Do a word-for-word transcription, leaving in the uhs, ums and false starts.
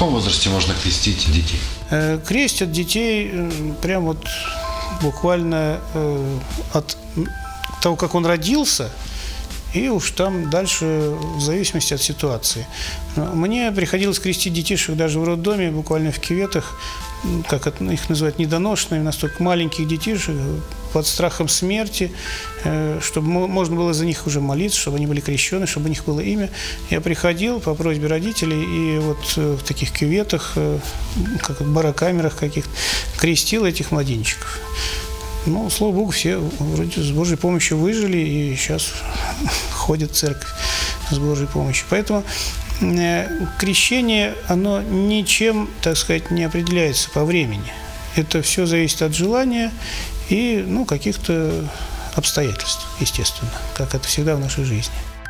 каком возрасте можно крестить детей? Крестят детей прям вот буквально от того, как он родился, и уж там дальше в зависимости от ситуации. Мне приходилось крестить детишек даже в роддоме, буквально в кюветах, как их называют, недоношенными, настолько маленьких детишек, под страхом смерти, чтобы можно было за них уже молиться, чтобы они были крещены, чтобы у них было имя. Я приходил по просьбе родителей и вот в таких кюветах, как в барокамерах каких-то, крестил этих младенчиков. Ну, слава Богу, все вроде с Божьей помощью выжили и сейчас ходят в церковь с Божьей помощью. Поэтому крещение, оно ничем, так сказать, не определяется по времени. Это все зависит от желания и, ну, каких-то обстоятельств, естественно, как это всегда в нашей жизни.